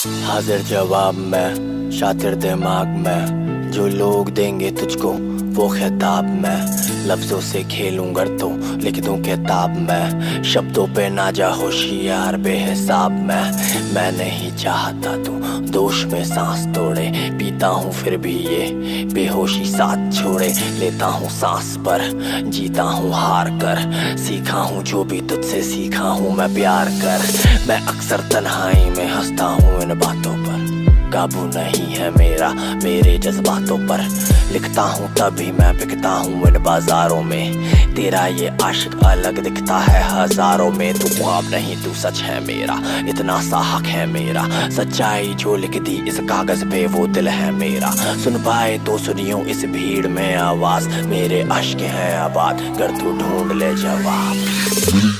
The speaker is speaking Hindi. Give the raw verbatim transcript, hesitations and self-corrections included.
हाजिर जवाब में, शातिर दिमाग में, जो लोग देंगे तुझको वो खिताब में। लफ्जों से खेलूं गर तो लिख दूं किताब में, शब्दों पे ना जा होशियार बेहिसाब में। मैं नहीं चाहता तू दोष में सांस तोड़े, पीता हूँ फिर भी ये बेहोशी साथ छोड़े। लेता हूँ सांस पर जीता हूँ हार कर, सीखा हूँ जो भी तुझसे सीखा हूँ मैं प्यार कर। मैं अक्सर तन्हाई में हंसता हूँ इन बातों पर, काबू नहीं है मेरा मेरे जज्बातों पर। लिखता हूँ तभी मैं बिकता हूँ इन बाजारों में, तेरा ये आशिक अलग दिखता है हजारों में। तू ख्वाब नहीं तू सच है मेरा, इतना सा हक है मेरा, सच्चाई जो लिख दी इस कागज पे वो दिल है मेरा। सुन पाए तो सुनियो इस भीड़ में आवाज, मेरे अश्क है आबाद कर तू ढूंढ ले जवाब।